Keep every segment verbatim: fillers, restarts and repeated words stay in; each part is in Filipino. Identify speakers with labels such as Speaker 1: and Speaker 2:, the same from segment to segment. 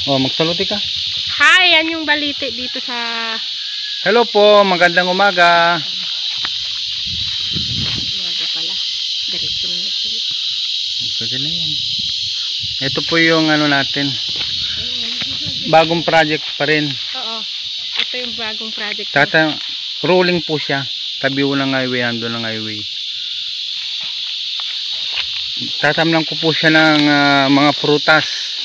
Speaker 1: Oh, magsaluti ka.
Speaker 2: Hi, yan yung balite dito sa...
Speaker 1: Hello po, magandang umaga.
Speaker 2: Umaga pala. Diretso na nagsaluti.
Speaker 1: Pwede na yan. Ito po yung ano natin. Bagong project pa rin.
Speaker 2: Oo. Ito yung bagong project.
Speaker 1: Tata, rolling po siya. Tabi ko ng highway, ando ng highway. Tatamlan ko po siya ng uh, mga prutas.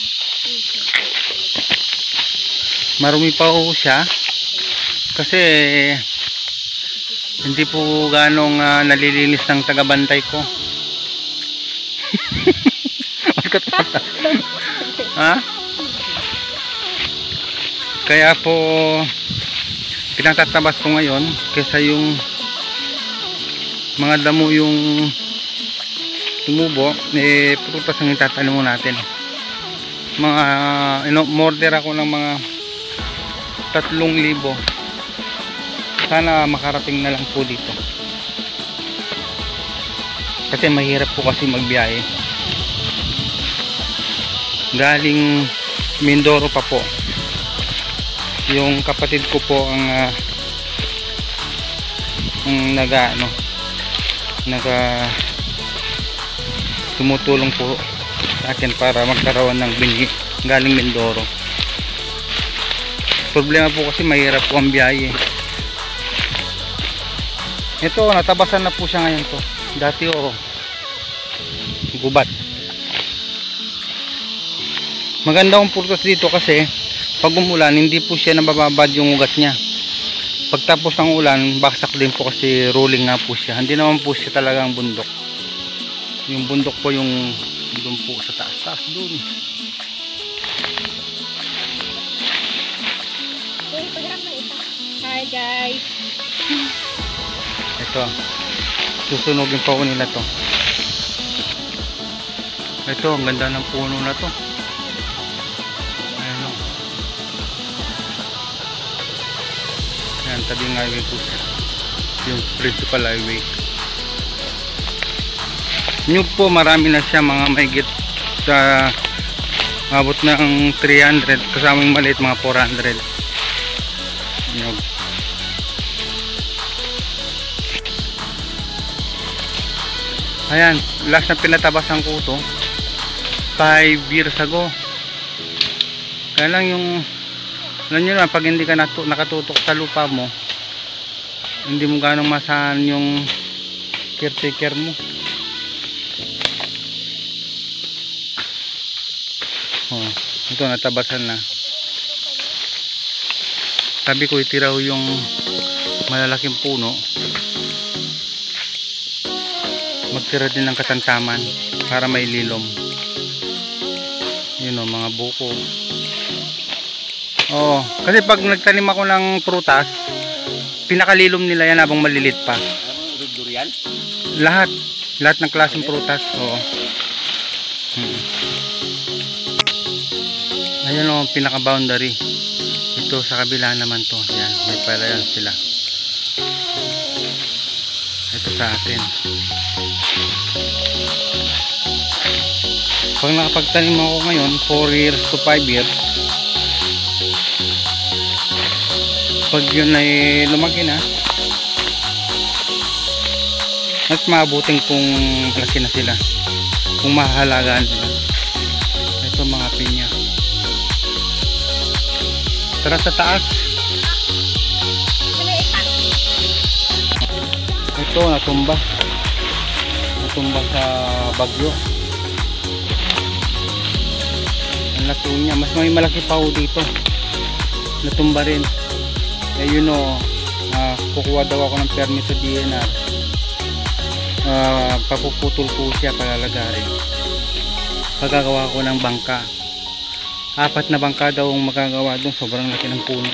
Speaker 1: Marumi pa po siya. Kasi hindi po ganong uh, nalilinis ng tagabantay ko. Ha? Kaya po pinatatabas ko ngayon kaysa yung mga damo yung tumubo, eh prutas ang itatanong natin. Mga ino, morder ako ng mga tatlong libo. Sana makarating na lang po dito. Kasi mahirap po kasi magbiyahe. Galing Mindoro pa po. Yung kapatid ko po ang uh, ang naga ano naga tumutulong po sa akin para magkaroon ng binhi galing Mindoro. Problema po kasi mahirap po ang biyahe. Ito, natabasan na po siya ngayon to. Dati o gubat. Maganda ang prutas dito kasi pag umulan hindi po siya nabababad yung ugat niya. Pagtapos ng ulan baksak din po kasi rolling nga po siya. Hindi naman po siya talagang bundok. Yung bundok po yung doon po sa taas taas doon.
Speaker 2: Hi guys.
Speaker 1: Ito, susunugin pa ko nila to. Ito, ang ganda ng puno na to. Ayan o. Ayan, tabing highway po siya. Yung principal highway. Nyug po, marami na siya, mga mahigit sa abot ng three hundred, kasama yung maliit mga four hundred. Nyug. Ayan, last na pinatabasan ko to five years ago. Kaya lang yung alam nyo na, pag hindi ka nakatutok sa lupa mo, hindi mo ganong masahan yung caretaker mo. Oh, ito natabasan na. Sabi ko itiraw yung malalaking puno, magtira din ng katantaman para may lilom. Yun o, mga buko. Oo, kasi pag nagtanim ako ng prutas, pinakalilom nila yan habang malilit pa.
Speaker 3: Durian?
Speaker 1: Lahat, lahat ng klaseng prutas. Oo. Hmm. Ayan o, pinaka boundary. Ito sa kabila naman to. Yan, may palayan sila. Ito sa atin. Pag nakapagtanim ako ngayon four years to five years, pag yun ay lumaki na, mas mabuting kung laki na sila, kung mahalagaan sila. Ito mga pinya. Tara sa taas. Ito natumba. Natumba sa bagyo. Ang laki niya. Mas may malaki pa ho dito. Natumba rin. Eh yun o, uh, kukuha daw ako ng permit sa D N R. Uh, papuputol po siya, palalagarin. Pagagawa ko ng bangka. Apat na bangka daw ang magagawa doon. Sobrang laki ng puno.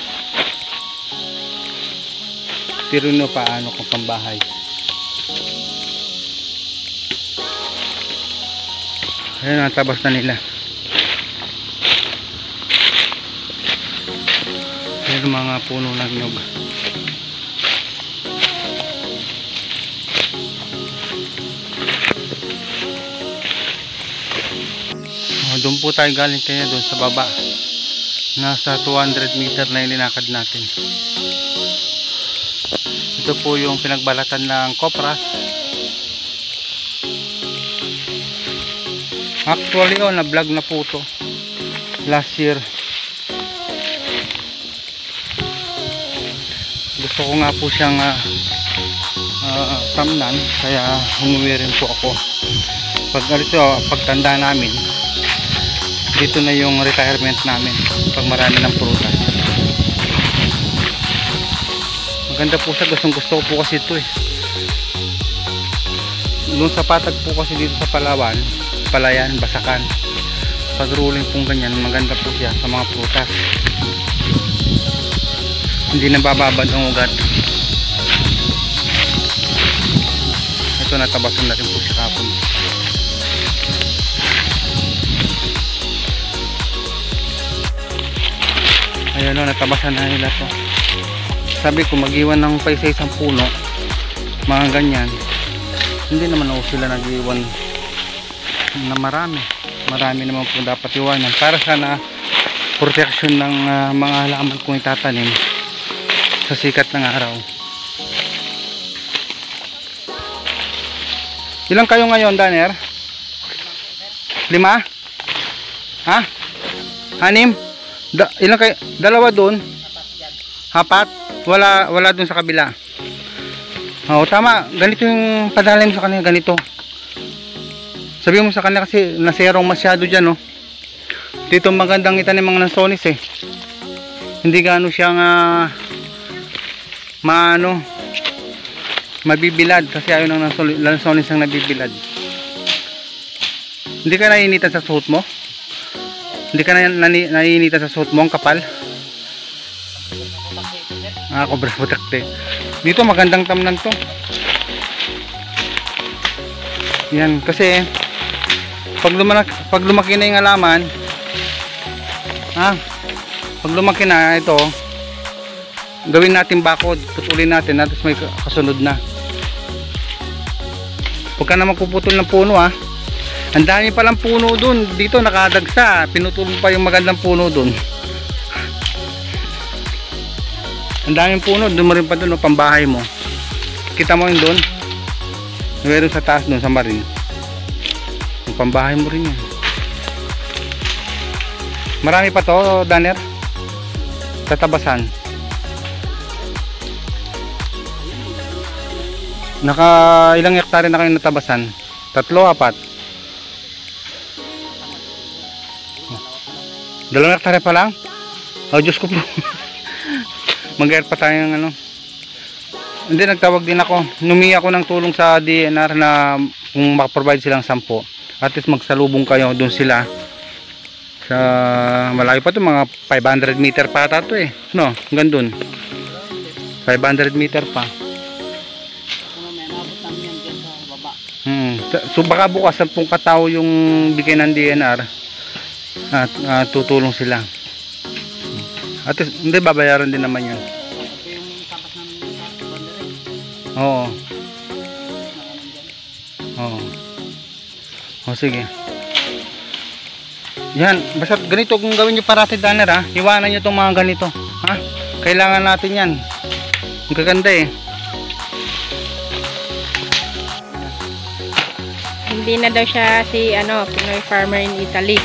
Speaker 1: Pero no, paano kung pambahay. Ayan, natabas na nila. Ayan mga puno ng nyug. Doon po tayo galing kanya doon sa baba. Nasa two hundred meter na yung linakad natin. Ito po yung pinagbalatan ng kopras. Actually, oh, na-vlog na po ito last year. Gusto ko nga po siyang uh, uh, tamnan, kaya umuwi rin po ako. Pag ito, pagtanda namin, dito na yung retirement namin pag marami ng prutas. Maganda po siya, gustong gusto ko po kasi ito eh. Doon sa patag po kasi dito sa Palawan, Palayan, Basakan, pag ruling pong ganyan, maganda po siya sa mga prutas. Hindi nabababad ang ugat. Ito, natabasan natin po siya kapon. Ayan o, natabasan na nila to. Sabi ko mag-iwan ng pa isa isang puno, mga ganyan. Hindi naman ako sila nag-iwan na marami. Marami naman po dapat iwanan para sana protection ng uh, mga halaman kung itatanim sa sikat ng araw. Ilang kayo ngayon, Daner? Lima? Ha? Anim? Da ilang kayo? Dalawa doon? Apat? Wala, wala doon sa kabila. Oo, tama. Ganito yung padalay mo sa kanila. Ganito. Sabi mo sa kanila kasi naserong masyado dyan, no? Dito magandang itanim mga lansones eh. Hindi gaano siyang uh, maano mabibilad kasi ayaw ng lansones ang nabibilad. Hindi ka naiinitan sa suot mo? Hindi ka na naiinitan sa suot mo ang kapal? Ah, cobra protected. Dito magandang tamnan to. Yan, kasi pag lumaki, pag lumaki na yung halaman, ha? Pag lumaki na ito, gawin natin bakod, putulin natin, tapos may kasunod na. Huwag ka na magpuputol ng puno, ha? Ang dami palang puno dun. Dito nakadagsa, pinutol pa yung magandang puno dun. Ang daming puno, doon mo rin pa doon, no, pambahay mo. Kita mo yun doon. Meron sa taas doon, sa marin. Yung pambahay mo rin yan. Marami pa to, Daner. Tatabasan. Naka ilang hektare na kayo natabasan? Tatlo, apat? Dalawang hektare pa lang? Oh, Diyos ko po. Mag-air pa tayo ng ano. Hindi, nagtawag din ako. Numi ako ng tulong sa D N R na kung makaprovide silang sampo. At least magsalubong kayo doon sila. Sa malayo pa to, mga five hundred meter pa ata to eh. No, hanggang doon. five hundred meter pa. Hmm. So baka bukas sampung katao yung bigay ng D N R at uh, tutulong sila. At hindi, babayaran din naman yun. Oo. Oo. O sige. Yan, basta ganito kung gawin nyo parati, Daner, ha. Iwanan nyo itong mga ganito, ha. Kailangan natin yan. Ang gaganda eh.
Speaker 2: Hindi na daw siya si ano, Pinoy farmer in Italy.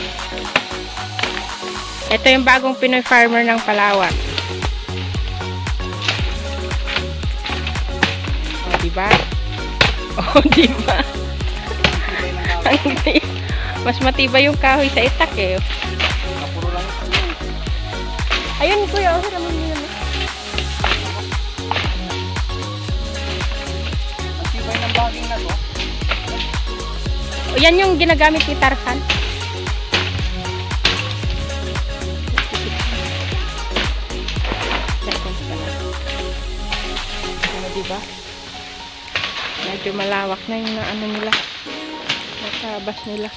Speaker 2: Ito yung bagong Pinoy farmer ng Palawan. O, diba? O, diba? Mas matibay yung kahoy sa itak eh. Ayun, kuya. Oh, naman yun.
Speaker 1: Matibay ng baging na to.
Speaker 2: O, yan yung ginagamit ni Tarzan. Diba? Medyo malawak na yung ano nila, natabas nila.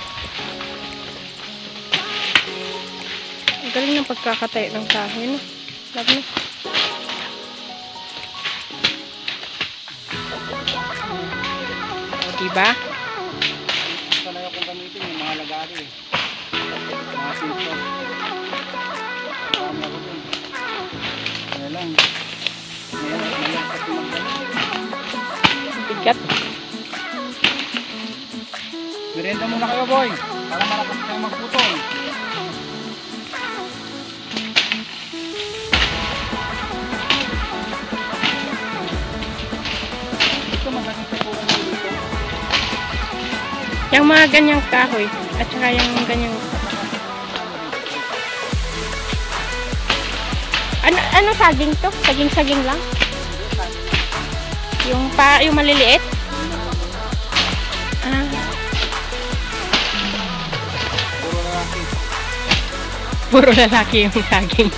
Speaker 2: Ang galing ng pagkakatayo ng kahoy, no? Love mo. O, diba?
Speaker 1: Sanay akong gamitin yung mga lagari eh. Mga pinto. lang. Ngayon, ngayon kasi lang.
Speaker 2: Bigat.
Speaker 1: Merienda muna kayo, boy. Para malakas kayo magputol. Ito magaling sa pura ng dito.
Speaker 2: Yung mga ganyang kahoy. At saka yung ganyang... Ano, ano saging to? Saging-saging lang? Yung pa, yung maliliit? Ah.
Speaker 1: Puro lalaki.
Speaker 2: Puro lalaki yung saging.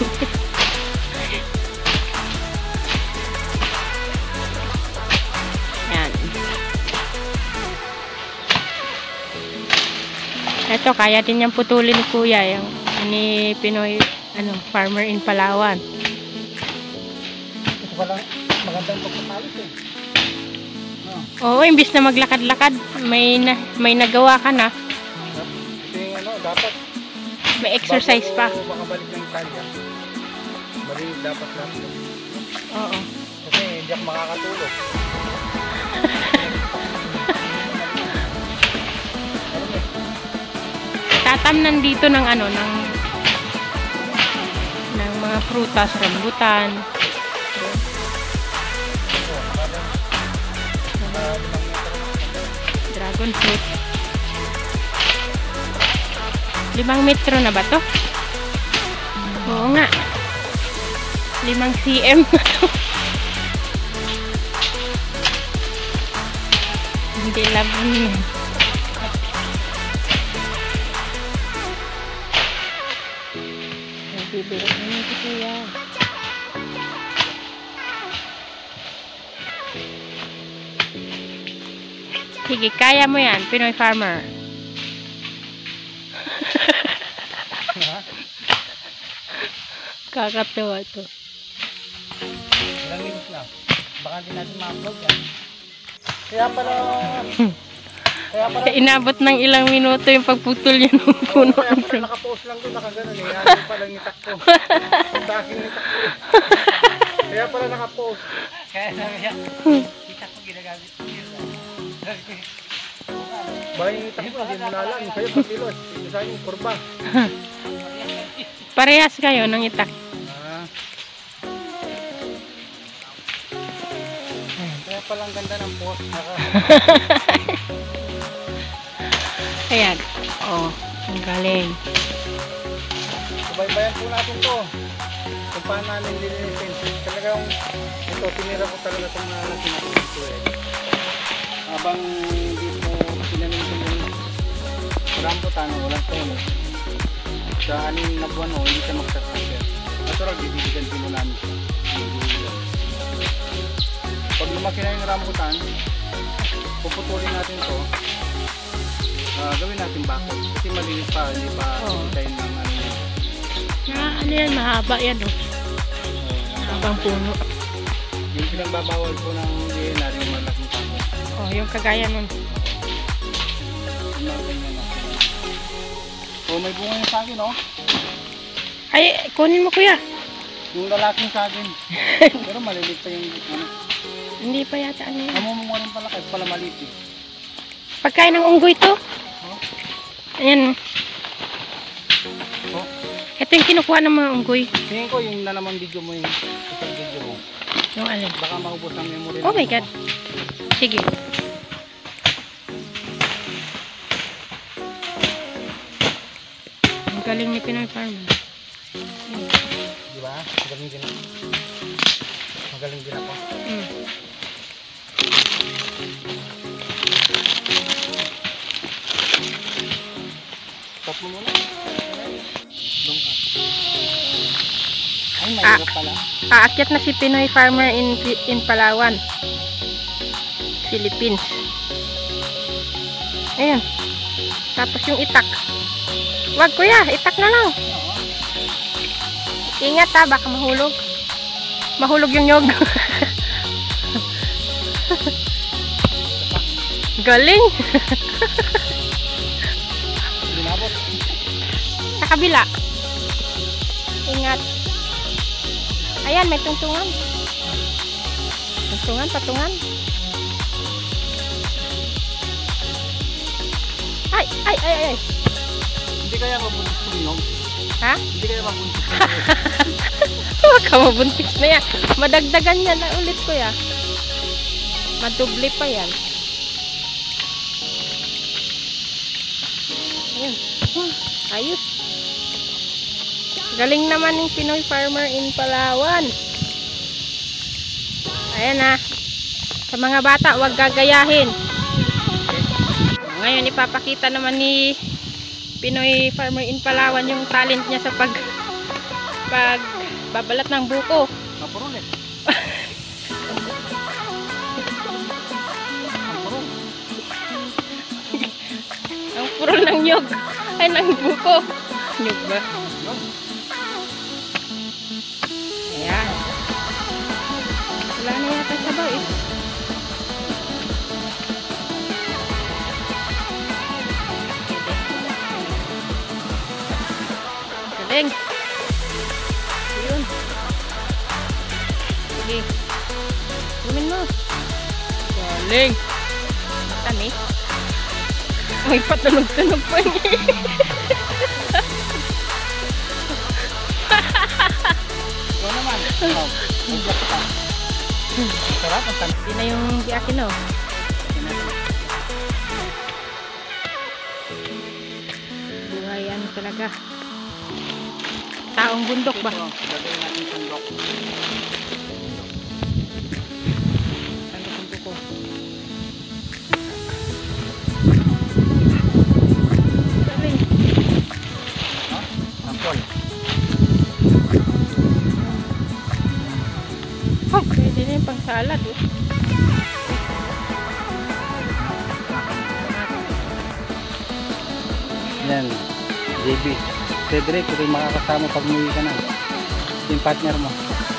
Speaker 2: Yan. Ito, kaya din yung putulin ni Kuya. Yung ni Pinoy ano, farmer in Palawan.
Speaker 1: Ito pala magandang pagkatalis eh.
Speaker 2: Oo, imbis na maglakad-lakad, may na, may nagawa ka na.
Speaker 1: Ito yung ano, dapat
Speaker 2: May exercise pa.
Speaker 1: bago makabalik ng Italia, malinis dapat lang.
Speaker 2: Oo.
Speaker 1: Kasi hindi ako makakatulog.
Speaker 2: Tatamnan dito ng ano, ng ng mga prutas, rambutan. Dragon fruit. Limang metro na ba to? Oo nga. Limang cm na to. Hindi laban yan. Bibili ko na ito kuya. Sige, kaya mo yan, Pinoy farmer. Kakatawa ito.
Speaker 1: Ilang minutes lang. Baka hindi natin ma-upload yan. Kaya pala... Kaya pala...
Speaker 2: Inabot ng ilang minuto yung pagputol niya ng puno.
Speaker 1: Kaya pala nakapost lang doon, nakaganon eh. Yan yung pala nitak ko. Ang daking nitak ko. Kaya pala nakapost. Kaya naman yan. Nitak ko ginagamit ko yun. Baka yung nitak ko, hindi mo na alam. Sa'yo papilos. Sa'yo yung kurba.
Speaker 2: Parehas kayo ng itak.
Speaker 1: Ah. Kaya pala ang ganda ng post.
Speaker 2: Ayan. Oh, ang galing.
Speaker 1: Subaybayan po natin to. Kung paano namin lilinisin. Talagang ito, tinira ko talaga itong mga natin ito eh. Habang hindi po tinamin ko yung rambutan, walang tono. Sa aning na buwan o, hindi siya magsasakya. Natural, bibigyan din mo namin siya. Pag lumaki na yung rambutan, puputulin natin ito. Uh, gawin natin bakod. Kasi malinis pa, hindi pa
Speaker 2: oh.
Speaker 1: tayo ng ano yan.
Speaker 2: Na, ano yan, mahaba yan oh. Mahabang puno.
Speaker 1: Yung pinagbabawal po ng D N R yung malaking tao.
Speaker 2: Oh, yung kagaya nun.
Speaker 1: Yung mga ganyan na. So may bunga yung sagin, no?
Speaker 2: Ay, kunin mo kuya.
Speaker 1: Yung lalaking sagin. Pero malilit pa yung ano.
Speaker 2: Hindi pa yata ano yan.
Speaker 1: Namumunga rin pala kahit pala maliit eh.
Speaker 2: Pagkain ng unggoy to.
Speaker 1: Oh.
Speaker 2: Ayan.
Speaker 1: Oh.
Speaker 2: Ito yung kinukuha ng mga unggoy.
Speaker 1: Tingin ko yung na naman video mo yung isang video mo.
Speaker 2: Yung alin.
Speaker 1: Baka maubos ang memory.
Speaker 2: Oh my god. Sige. Ang galing ni Pinoy farmer.
Speaker 1: Di ba? Magaling din ako. Magaling din ako.
Speaker 2: Mm.
Speaker 1: Stop mo muna. Doon ka. Ay, mahirap pala.
Speaker 2: Aakyat na si Pinoy farmer in in Palawan, Philippines. Ayun. Tapos yung itak. Wag kuya, itak na lang. Ingat ha, baka mahulog. Mahulog yung nyog. Galing.
Speaker 1: Binabot.
Speaker 2: Sa kabila. Ingat. Ayan, may tungtungan. Tungtungan, patungan. Ay, ay, ay, ay.
Speaker 1: Hindi kaya mabuntis ko yun?
Speaker 2: Ha?
Speaker 1: Hindi kaya mabuntis ko
Speaker 2: Huwag ka mabuntis na yan. Madagdagan yan na ulit ko ya. Madoble pa yan. Ayan. Ayos. Galing naman ng Pinoy farmer in Palawan. Ayan na. Sa mga bata, huwag gagayahin. Ngayon, ipapakita naman ni Pinoy farmer in Palawan yung talent niya sa pag pag babalat ng buko.
Speaker 1: Mapurol eh.
Speaker 2: Ang purol ng nyog. Ay, ng buko. Nyog ba? Ayan. Wala na yata sabaw eh. Galing. Yun. Sige. Kumin mo. Galing. Tamis. May patunog-tunog pa niya.
Speaker 1: Ito naman. Oh, mag-block pa. Sarap ang tamis.
Speaker 2: Hindi na yung biakin o. Buhay ano talaga. Taong bundok ba?
Speaker 1: Ito, gagawin natin sandok.
Speaker 2: Sandok ang buko. Galing.
Speaker 1: Ha? Sampol.
Speaker 2: Oh, pwede na yung pang salad oh.
Speaker 1: Yan. J B. Cedric, ito yung makakasama pag muwi ka na. Ito yung partner mo.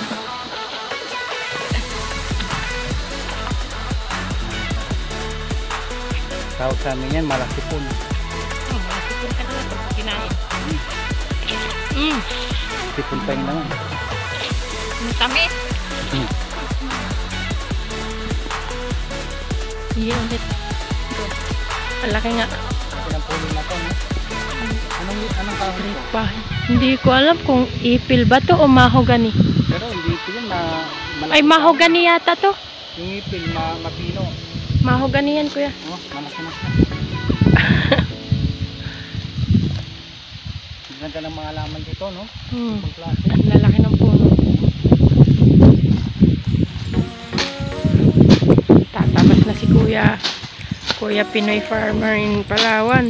Speaker 1: Tawag sa amin yan, malakipon.
Speaker 2: Oh, masipon ka na ito. Kinain. Mm.
Speaker 1: Sipon pa yung naman.
Speaker 2: Ang tamis.
Speaker 1: Hmm.
Speaker 2: Iya ulit. Ang laki nga.
Speaker 1: Pinampulin na to, no? Anong, anong kahoy ito?
Speaker 2: Pa, hindi ko alam kung ipil ba to o mahogani.
Speaker 1: Pero hindi ito yun, ma malaki
Speaker 2: Ay, mahogani yata to.
Speaker 1: Yung ipil, ma mapino.
Speaker 2: Mahogani yan, kuya.
Speaker 1: Oh, malaki na siya. Ang ganda ng mga laman dito, no?
Speaker 2: Hmm.
Speaker 1: Ibang klase.
Speaker 2: Ang lalaki ng puno. Tatabas na si kuya. Kuya Pinoy farmer in Palawan.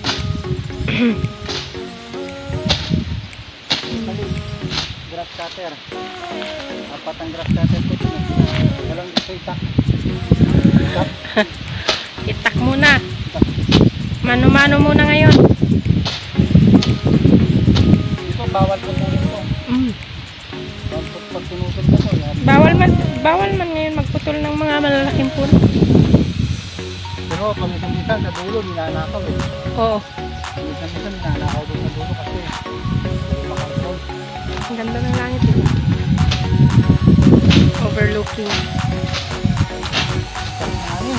Speaker 1: Grass cutter. Apat ang grass cutter ko dito. Dalawang gusto itak. Itak.
Speaker 2: Itak muna. Mano-mano muna ngayon.
Speaker 1: Dito, bawal ko po ito.
Speaker 2: Mm.
Speaker 1: Pag pinutol ko to, yan.
Speaker 2: Bawal man, bawal man ngayon magputol ng mga malalaking puno.
Speaker 1: Pero paminsan-minsan sa dulo, ninanakaw eh.
Speaker 2: Oo.
Speaker 1: Paminsan-minsan ninanakaw doon sa dulo kasi hindi makontrol.
Speaker 2: Ang ganda ng langit eh. Overlooking.
Speaker 1: Ano?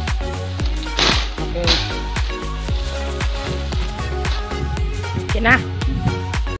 Speaker 1: Okay.
Speaker 2: Yan na.